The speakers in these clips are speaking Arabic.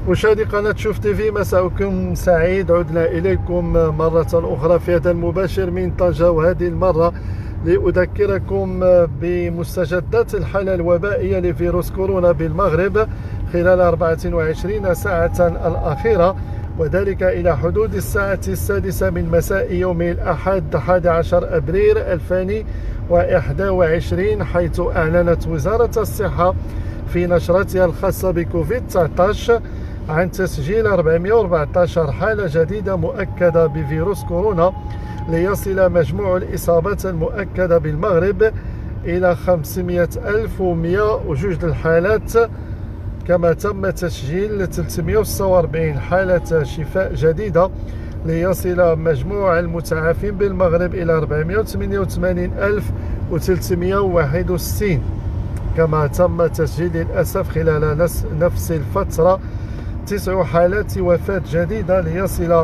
مشاهدي قناة شوف تيفي، مساءكم سعيد. عدنا إليكم مرة أخرى في هذا المباشر من طنجة، وهذه المرة لأذكركم بمستجدات الحالة الوبائية لفيروس كورونا بالمغرب خلال 24 ساعة الأخيرة، وذلك إلى حدود الساعة 6 من مساء يوم الأحد 11 أبريل 2021، حيث أعلنت وزارة الصحة في نشرتها الخاصة بكوفيد 19 عن تسجيل 414 حالة جديدة مؤكدة بفيروس كورونا، ليصل مجموع الإصابات المؤكدة بالمغرب إلى 500,102 الحالات، كما تم تسجيل 346 حالة شفاء جديدة، ليصل مجموع المتعافين بالمغرب إلى 488,361. كما تم تسجيل للأسف خلال نفس الفترة 9 حالات وفاة جديدة، ليصل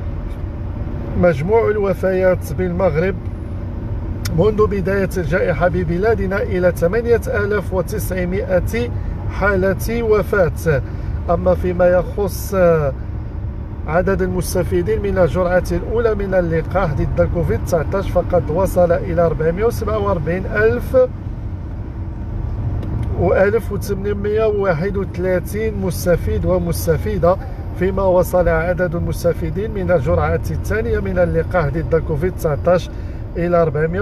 مجموع الوفيات بالمغرب منذ بداية الجائحة ببلادنا إلى 8,900 حالة وفاة. أما فيما يخص عدد المستفيدين من الجرعة الأولى من اللقاح ضد كوفيد 19 فقد وصل إلى 447,831 مستفيد ومستفيدة، فيما وصل عدد المستفيدين من الجرعة الثانية من اللقاح ضد كوفيد 19 إلى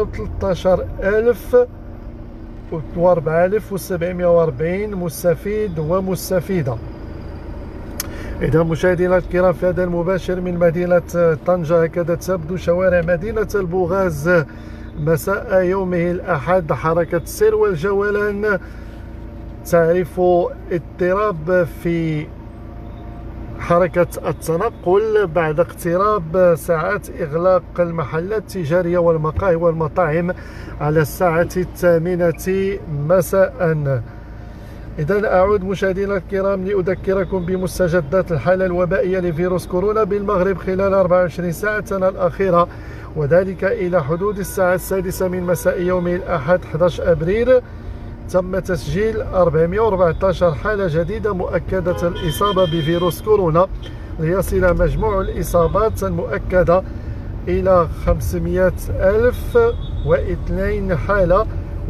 413,740 مستفيد ومستفيدة. إذا مشاهدينا الكرام، في هذا المباشر من مدينة طنجة، هكذا تبدو شوارع مدينة البوغاز مساء يومه الأحد. حركة السير والجولان تعرف اضطراب في حركة التنقل بعد اقتراب ساعات إغلاق المحلات التجارية والمقاهي والمطاعم على الساعة 8 مساء. إذن أعود مشاهدينا الكرام لأذكركم بمستجدات الحالة الوبائية لفيروس كورونا بالمغرب خلال 24 ساعة الأخيرة، وذلك إلى حدود الساعة 6 من مساء يوم الأحد 11 أبريل. تم تسجيل 414 حالة جديدة مؤكدة الإصابة بفيروس كورونا، ليصل مجموع الإصابات المؤكدة إلى 500,002 حالة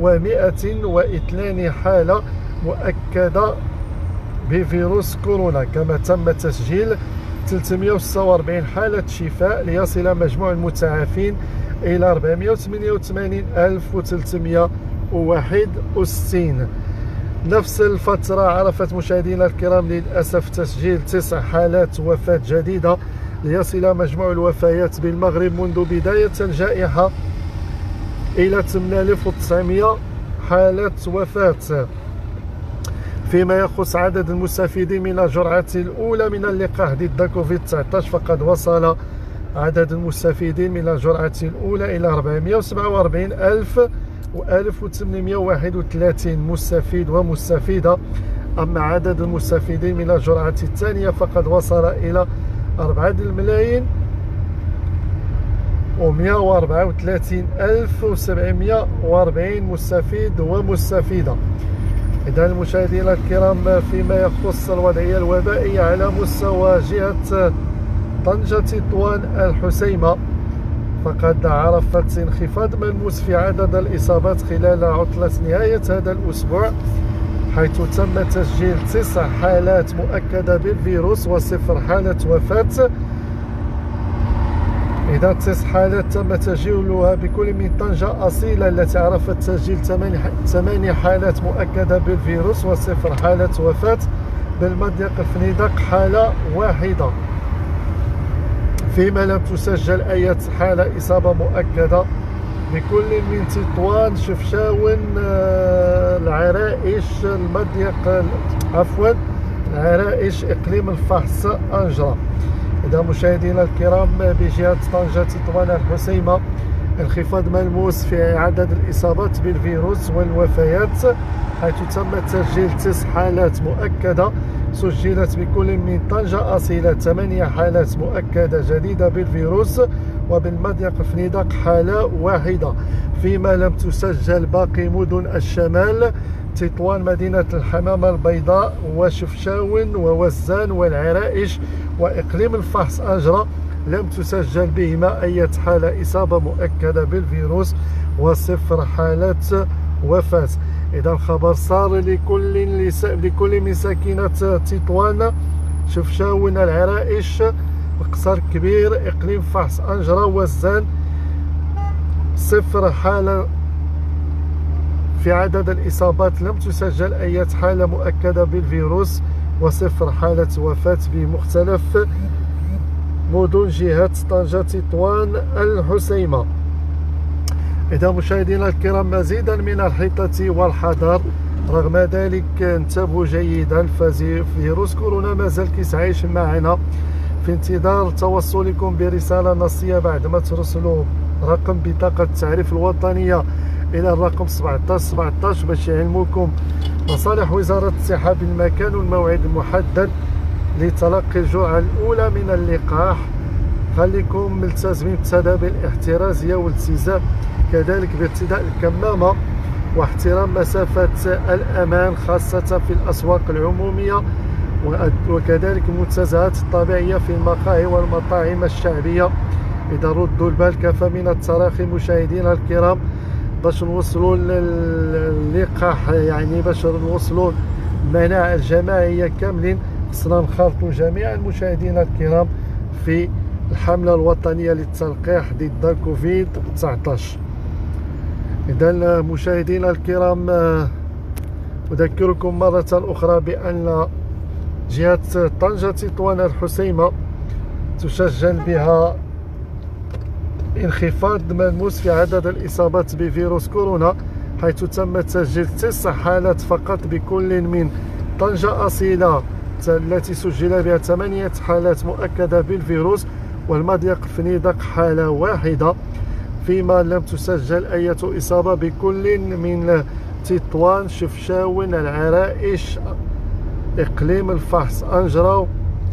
و102 حالة مؤكدة بفيروس كورونا. كما تم تسجيل 346 حالة شفاء، ليصل مجموع المتعافين إلى 488,361. نفس الفترة عرفت مشاهدينا الكرام للأسف تسجيل 9 حالات وفاة جديدة، ليصل مجموع الوفيات بالمغرب منذ بداية الجائحة إلى 8,900 حالة وفاة. فيما يخص عدد المستفيدين من الجرعة الأولى من اللقاح ضد كوفيد 19 فقد وصل عدد المستفيدين من الجرعة الأولى إلى 447,831 مستفيد ومستفيدة. أما عدد المستفيدين من الجرعة الثانية فقد وصل إلى 4,134,740 مستفيد ومستفيدة. إذا المشاهدين الكرام، فيما يخص الوضعية الوبائية على مستوى جهة طنجة تطوان الحسيمة، فقد عرفت انخفاض ملموس في عدد الإصابات خلال عطلة نهاية هذا الأسبوع، حيث تم تسجيل 9 حالات مؤكدة بالفيروس و0 حالة وفاة. إذا 9 حالات تم تسجيلها بكل من طنجة أصيلة التي عرفت تسجيل 8 حالات مؤكدة بالفيروس و0 حالة وفاة. بالمضيق الفنيدق حالة واحدة، فيما لم تسجل أي حالة إصابة مؤكدة بكل من تطوان، شفشاون، العرائش، العرائش، إقليم الفحص، أنجرة. إذا مشاهدينا الكرام، بجهة طنجة تطوان الحسيمة انخفاض ملموس في عدد الإصابات بالفيروس والوفيات، حيث تم تسجيل 9 حالات مؤكدة سجلت بكل من طنجة أصيلة 8 حالات مؤكدة جديدة بالفيروس، وبالمضيق فنيدق حالة واحدة، فيما لم تسجل باقي مدن الشمال تطوان، مدينة الحمامة البيضاء، وشفشاون ووزان والعرائش وإقليم الفحص أنجرة لم تسجل بهما أي حالة إصابة مؤكدة بالفيروس وصفر حالة وفاة. إذا الخبر صار لكل من ساكنة تطوان، شفشاون، العرائش، القصر كبير، إقليم فحص أنجرة، وزان، صفر حالة في عدد الإصابات، لم تسجل أي حالة مؤكدة بالفيروس وصفر حالة وفاة بمختلف مدن جهة طنجة، تطوان، الحسيمة. إذا مشاهدينا الكرام، مزيدا من الحيطة والحذر. رغم ذلك انتبهوا جيدا، فيروس كورونا مازال كيعيش معنا. في انتظار توصلكم برسالة نصية بعدما ترسلوا رقم بطاقة التعريف الوطنية إلى الرقم 1717 باش يعلموكم مصالح وزارة الصحة بالمكان والموعد المحدد لتلقي الجرعة الأولى من اللقاح. خليكم ملتزمين بالتدابير الاحترازية والالتزام كذلك بارتداء الكمامة واحترام مسافة الأمان، خاصة في الأسواق العمومية وكذلك المنتزهات الطبيعية في المقاهي والمطاعم الشعبية. إذا ردوا البال، كفى من التراخي مشاهدينا الكرام باش نوصلوا للقاح، يعني باش نوصلوا المناعة الجماعية كاملين، خصنا نخالطوا جميع المشاهدين الكرام في الحملة الوطنية للتلقيح ضد كوفيد 19. إذا مشاهدينا الكرام، أذكركم مرة أخرى بأن جهة طنجة، تطوان، الحسيمة تسجل بها انخفاض ملموس في عدد الإصابات بفيروس كورونا، حيث تم تسجيل 9 حالات فقط بكل من طنجة أصيلة التي سجل بها 8 حالات مؤكدة بالفيروس، والمضيق فنيدق حالة واحدة، فيما لم تسجل أي إصابة بكل من تطوان، شفشاون، العرائش، إقليم الفحص أنجرة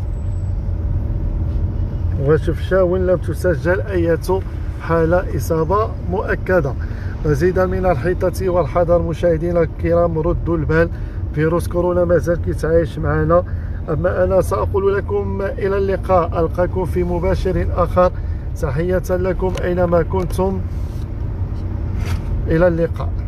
وشفشاون، لم تسجل أي حالة إصابة مؤكدة. مزيدا من الحيطة والحذر مشاهدينا الكرام، ردوا البال، فيروس كورونا مازال كيتعايش معنا. أما أنا سأقول لكم إلى اللقاء، ألقاكم في مباشر آخر. تحية لكم أينما كنتم، إلى اللقاء.